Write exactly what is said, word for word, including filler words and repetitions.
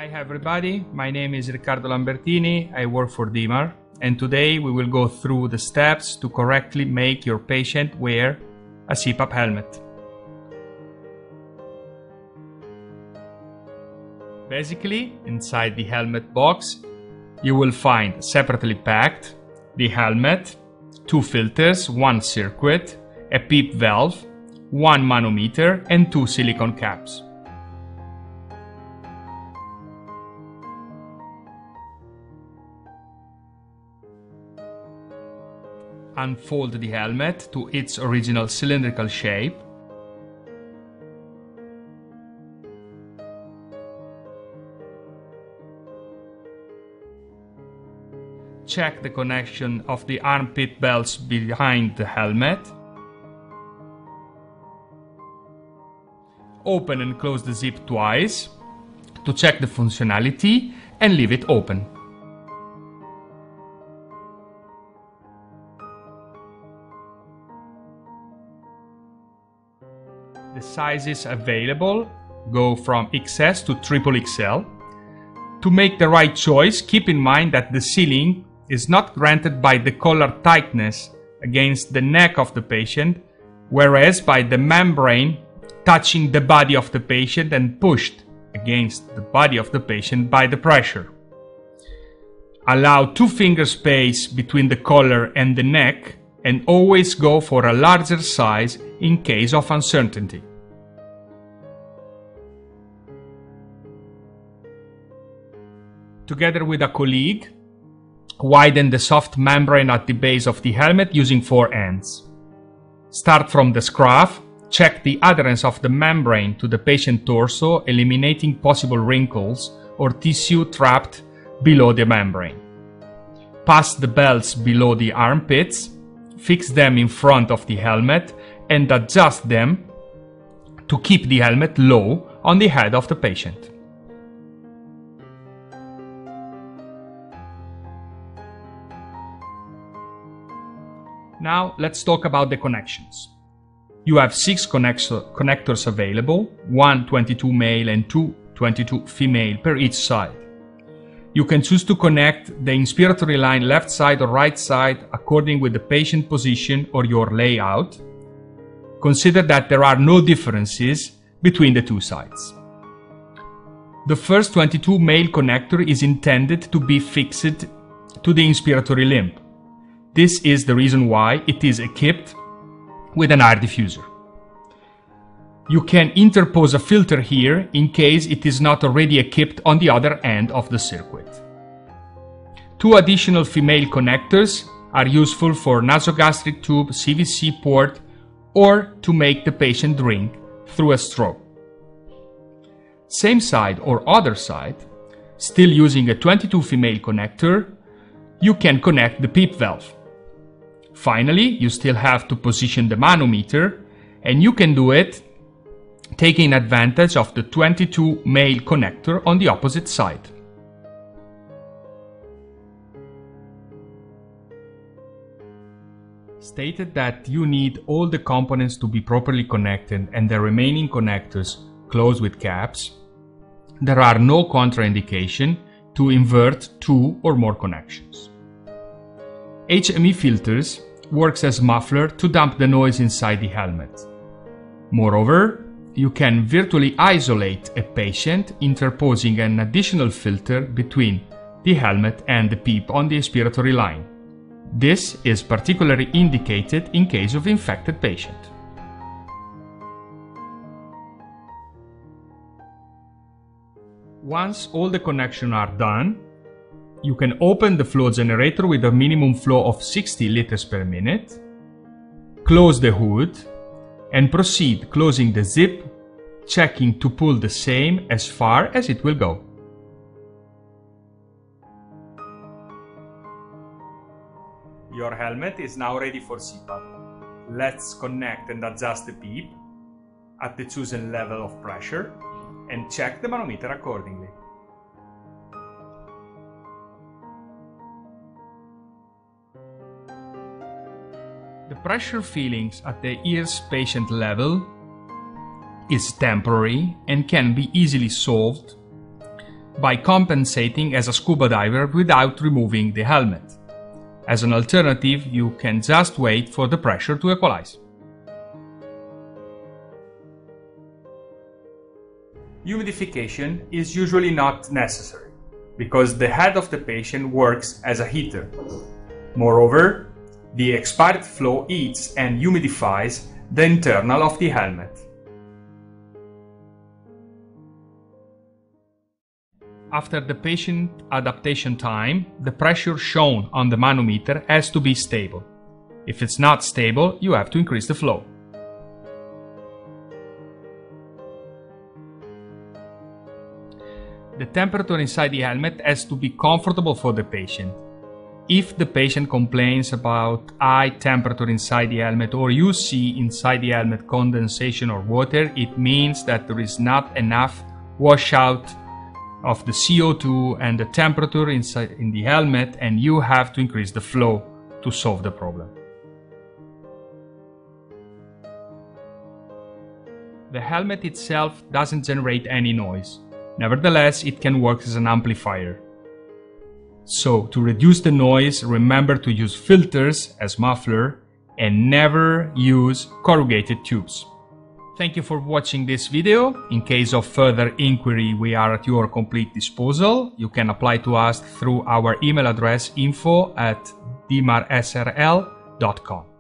Hi everybody, my name is Riccardo Lambertini, I work for Dimar, and today we will go through the steps to correctly make your patient wear a C PAP helmet. Basically, inside the helmet box, you will find separately packed the helmet, two filters, one circuit, a PEEP valve, one manometer and two silicone caps. Unfold the helmet to its original cylindrical shape. Check the connection of the armpit belts behind the helmet. Open and close the zip twice to check the functionality and leave it open. The sizes available go from X S to triple X L. To make the right choice, keep in mind that the sealing is not granted by the collar tightness against the neck of the patient, whereas by the membrane touching the body of the patient and pushed against the body of the patient by the pressure. Allow two finger space between the collar and the neck and always go for a larger size in case of uncertainty. Together with a colleague, widen the soft membrane at the base of the helmet using four ends. Start from the scruff, check the adherence of the membrane to the patient torso, eliminating possible wrinkles or tissue trapped below the membrane. Pass the belts below the armpits, fix them in front of the helmet and adjust them to keep the helmet low on the head of the patient. Now let's talk about the connections. You have six connector connectors available, one twenty-two male and two twenty-two female per each side. You can choose to connect the inspiratory line left side or right side according with the patient position or your layout. Consider that there are no differences between the two sides. The first twenty-two male connector is intended to be fixed to the inspiratory limb. This is the reason why it is equipped with an air diffuser. You can interpose a filter here in case it is not already equipped on the other end of the circuit. Two additional female connectors are useful for nasogastric tube, C V C port, or to make the patient drink through a straw. Same side or other side, still using a twenty-two female connector, you can connect the PEEP valve. Finally, you still have to position the manometer, and you can do it taking advantage of the twenty-two male connector on the opposite side. Stated that you need all the components to be properly connected and the remaining connectors closed with caps, there are no contraindication to invert two or more connections. H M E filters works as muffler to damp the noise inside the helmet. Moreover, you can virtually isolate a patient interposing an additional filter between the helmet and the PEEP on the inspiratory line. This is particularly indicated in case of infected patient. Once all the connections are done, you can open the flow generator with a minimum flow of sixty liters per minute, close the hood, and proceed closing the zip, checking to pull the same as far as it will go. Your helmet is now ready for C PAP. Let's connect and adjust the PEEP at the chosen level of pressure and check the manometer accordingly. The pressure feelings at the ears patient level is temporary and can be easily solved by compensating as a scuba diver without removing the helmet. As an alternative, you can just wait for the pressure to equalize. Humidification is usually not necessary, because the head of the patient works as a heater. Moreover, the expired flow heats and humidifies the internal of the helmet. After the patient adaptation time, the pressure shown on the manometer has to be stable. If it's not stable, you have to increase the flow. The temperature inside the helmet has to be comfortable for the patient. If the patient complains about high temperature inside the helmet, or you see inside the helmet condensation or water, it means that there is not enough washout of the C O two and the temperature inside in the helmet, and you have to increase the flow to solve the problem. The helmet itself doesn't generate any noise. Nevertheless, it can work as an amplifier. So, to reduce the noise, remember to use filters as muffler and never use corrugated tubes. Thank you for watching this video. In case of further inquiry, we are at your complete disposal. You can apply to us through our email address info at d m a r s r l dot com.